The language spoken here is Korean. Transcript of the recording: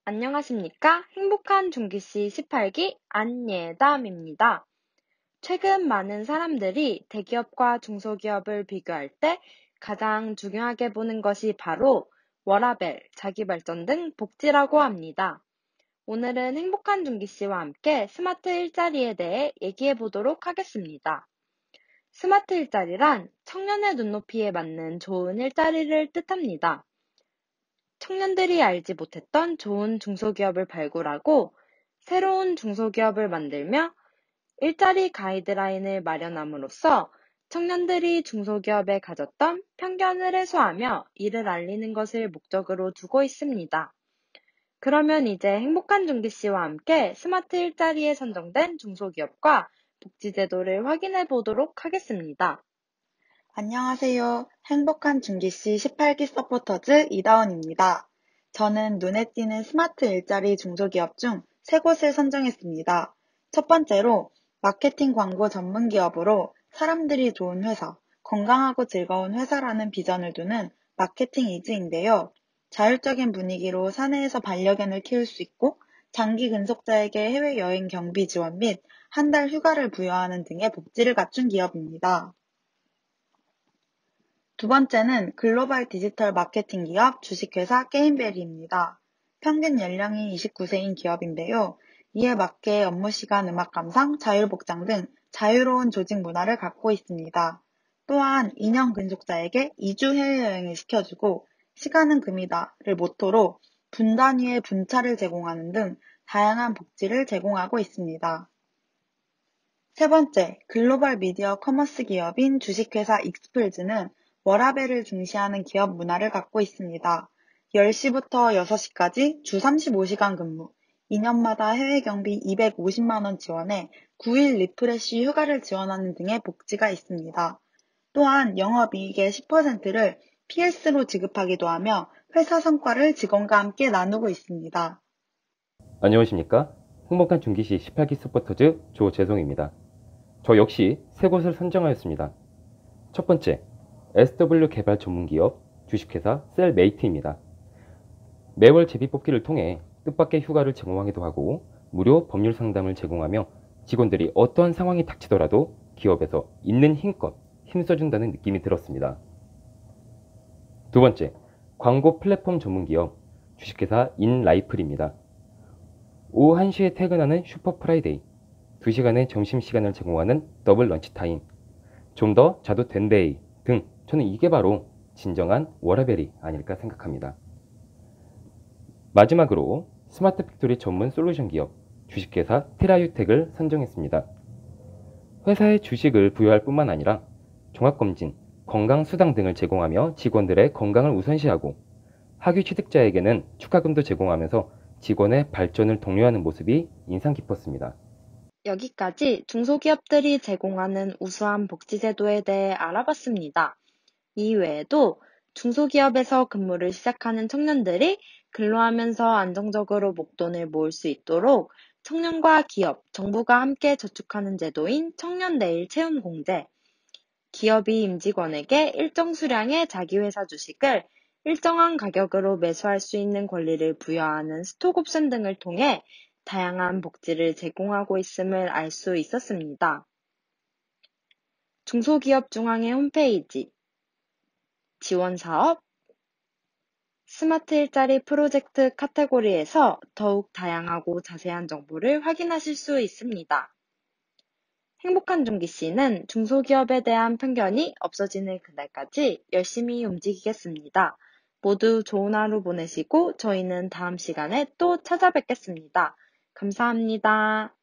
안녕하십니까? 행복한 중기씨 18기 안예담입니다. 최근 많은 사람들이 대기업과 중소기업을 비교할 때 가장 중요하게 보는 것이 바로 워라밸, 자기발전 등 복지라고 합니다. 오늘은 행복한 중기씨와 함께 스마트 일자리에 대해 얘기해 보도록 하겠습니다. 스마트 일자리란 청년의 눈높이에 맞는 좋은 일자리를 뜻합니다. 청년들이 알지 못했던 좋은 중소기업을 발굴하고 새로운 중소기업을 만들며 일자리 가이드라인을 마련함으로써 청년들이 중소기업에 가졌던 편견을 해소하며 이를 알리는 것을 목적으로 두고 있습니다. 그러면 이제 행복한 중기씨와 함께 스마트 일자리에 선정된 중소기업과 복지제도를 확인해 보도록 하겠습니다. 안녕하세요. 행복한 중기씨 18기 서포터즈 이다원입니다. 저는 눈에 띄는 스마트 일자리 중소기업 중 3곳을 선정했습니다. 첫 번째로 마케팅 광고 전문 기업으로 사람들이 좋은 회사, 건강하고 즐거운 회사라는 비전을 두는 마케팅 이즈인데요. 자율적인 분위기로 사내에서 반려견을 키울 수 있고 장기 근속자에게 해외여행 경비 지원 및 한 달 휴가를 부여하는 등의 복지를 갖춘 기업입니다. 두 번째는 글로벌 디지털 마케팅 기업 주식회사 게임베리입니다. 평균 연령이 29세인 기업인데요. 이에 맞게 업무 시간 음악 감상, 자율복장 등 자유로운 조직 문화를 갖고 있습니다. 또한 2년 근속자에게 2주 해외여행을 시켜주고 시간은 금이다를 모토로 분 단위의 분차를 제공하는 등 다양한 복지를 제공하고 있습니다. 세 번째, 글로벌 미디어 커머스 기업인 주식회사 익스플즈는 워라밸을 중시하는 기업 문화를 갖고 있습니다. 10시부터 6시까지 주 35시간 근무, 2년마다 해외 경비 250만 원 지원에 9일 리프레쉬 휴가를 지원하는 등의 복지가 있습니다. 또한 영업이익의 10%를 PS로 지급하기도 하며 회사 성과를 직원과 함께 나누고 있습니다. 안녕하십니까? 행복한 중기시 18기 서포터즈 조재송입니다. 저 역시 3곳을 선정하였습니다. 첫 번째, SW 개발 전문기업 주식회사 셀메이트입니다. 매월 제비뽑기를 통해 뜻밖의 휴가를 제공하기도 하고 무료 법률 상담을 제공하며 직원들이 어떠한 상황이 닥치더라도 기업에서 있는 힘껏 힘써준다는 느낌이 들었습니다. 두 번째, 광고 플랫폼 전문기업 주식회사 인라이플입니다. 오후 1시에 퇴근하는 슈퍼 프라이데이, 2시간의 점심시간을 제공하는 더블 런치타임, 좀 더 자도 된데이 등 저는 이게 바로 진정한 워라밸이 아닐까 생각합니다. 마지막으로 스마트 팩토리 전문 솔루션 기업 주식회사 테라유텍을 선정했습니다. 회사에 주식을 부여할 뿐만 아니라 종합검진, 건강수당 등을 제공하며 직원들의 건강을 우선시하고 학위 취득자에게는 축하금도 제공하면서 직원의 발전을 독려하는 모습이 인상 깊었습니다. 여기까지 중소기업들이 제공하는 우수한 복지제도에 대해 알아봤습니다. 이 외에도 중소기업에서 근무를 시작하는 청년들이 근로하면서 안정적으로 목돈을 모을 수 있도록 청년과 기업, 정부가 함께 저축하는 제도인 청년내일 채움공제, 기업이 임직원에게 일정 수량의 자기회사 주식을 일정한 가격으로 매수할 수 있는 권리를 부여하는 스톡옵션 등을 통해 다양한 복지를 제공하고 있음을 알 수 있었습니다. 중소기업중앙회 홈페이지 지원사업 스마트 일자리 프로젝트 카테고리에서 더욱 다양하고 자세한 정보를 확인하실 수 있습니다. 행복한 중기씨는 중소기업에 대한 편견이 없어지는 그날까지 열심히 움직이겠습니다. 모두 좋은 하루 보내시고 저희는 다음 시간에 또 찾아뵙겠습니다. 감사합니다.